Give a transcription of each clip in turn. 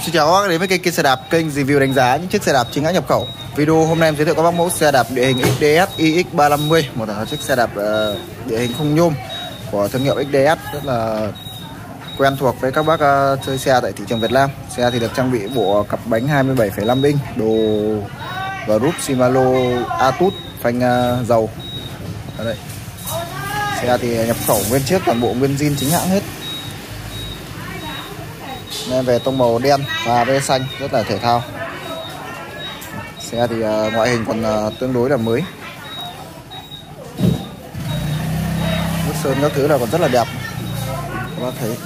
Xin chào các bác đến với kênh xe đạp, kênh review đánh giá những chiếc xe đạp chính hãng nhập khẩu. Video hôm nay em giới thiệu các bác mẫu xe đạp địa hình XDS iX350, một chiếc xe đạp địa hình không nhôm của thương hiệu XDS, rất là quen thuộc với các bác chơi xe tại thị trường Việt Nam. Xe thì được trang bị bộ cặp bánh 27,5 inch, đồ group Shimano Atus, phanh dầu. Ở đây. Xe thì nhập khẩu nguyên chiếc, toàn bộ nguyên zin chính hãng hết. Nên về tông màu đen và ve xanh, rất là thể thao. Xe thì ngoại hình còn tương đối là mới. Nước sơn các thứ là còn rất là đẹp, các bác thấy.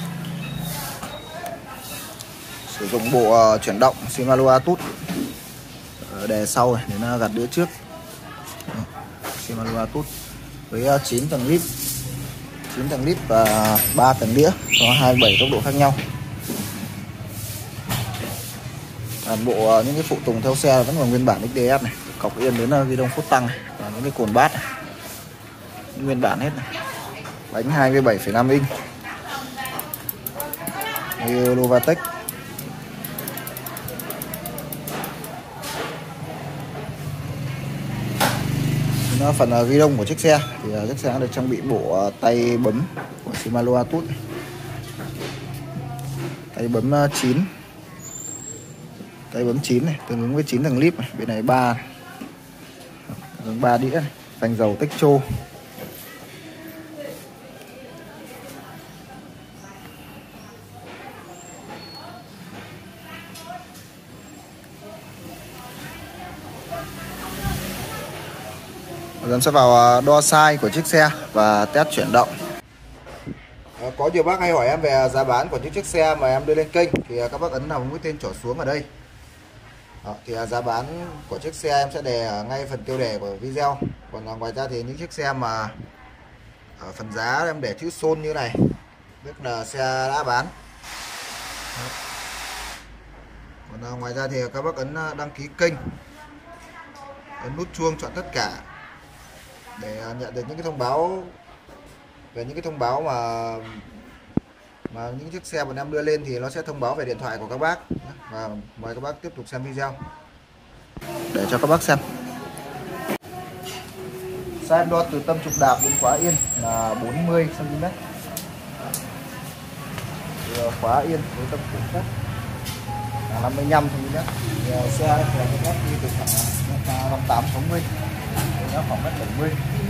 Sử dụng bộ chuyển động Shimano Atus đè sau này để nó gạt đĩa trước. Shimano Atus với 9 tầng lip, 9 tầng lip và 3 tầng đĩa, có 27 tốc độ khác nhau. Toàn bộ những cái phụ tùng theo xe vẫn còn nguyên bản XDS này, cọc yên đến ghi đông phút tăng này, và những cái cồn bát này, nguyên bản hết này. Bánh 27,5 inch Novatec. Phần ghi đông của chiếc xe thì chiếc xe đã được trang bị bộ tay bấm của Shimano Atus, tay bấm 9, tay bấm 9 này, tương ứng với 9 tầng lip này. Bên này 3 đĩa này, phanh dầu Techo. Giờ sẽ vào đo size của chiếc xe và test chuyển động. Có nhiều bác hay hỏi em về giá bán của những chiếc xe mà em đưa lên kênh, thì các bác ấn vào mũi tên trỏ xuống ở đây. Thì giá bán của chiếc xe em sẽ đề ngay phần tiêu đề của video. Còn ngoài ra thì những chiếc xe mà ở phần giá em để chữ xôn như này, tức là xe đã bán. Còn ngoài ra thì các bác ấn đăng ký kênh, ấn nút chuông chọn tất cả để nhận được những cái thông báo về những cái thông báo mà những chiếc xe bọn em đưa lên, thì nó sẽ thông báo về điện thoại của các bác. Và mời các bác tiếp tục xem video để cho các bác xem. Size đo từ tâm trục đạp đến khóa yên là 40 cm. Khóa yên với tâm trục phút là 55 cm. Xe là cái mét đi từ khoảng 58 60, nó khoảng mét 70.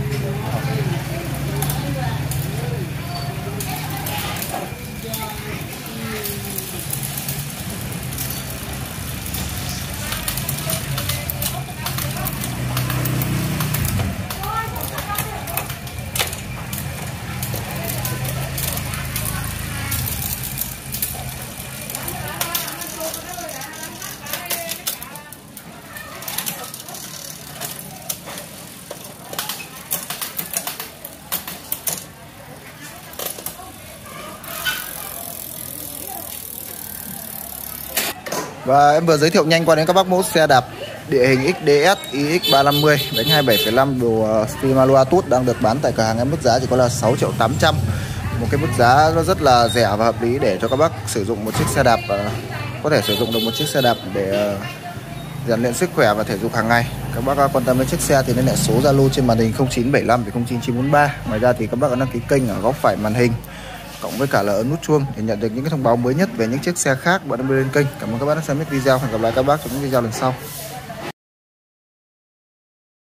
Và em vừa giới thiệu nhanh qua đến các bác mẫu xe đạp địa hình XDS iX350 bánh 27,5 đồ Shimano Atus đang được bán tại cửa hàng em, mức giá chỉ có là 6.800.000. Một cái mức giá nó rất là rẻ và hợp lý để cho các bác sử dụng một chiếc xe đạp, có thể sử dụng được một chiếc xe đạp để rèn luyện sức khỏe và thể dục hàng ngày. Các bác quan tâm đến chiếc xe thì liên hệ số Zalo trên màn hình 0975 09943. Ngoài ra thì các bác ấn đăng ký kênh ở góc phải màn hình, cộng với cả là ấn nút chuông để nhận được những cái thông báo mới nhất về những chiếc xe khác bọn em đưa lên kênh. Cảm ơn các bác đã xem hết video. Hẹn gặp lại các bác trong những video lần sau.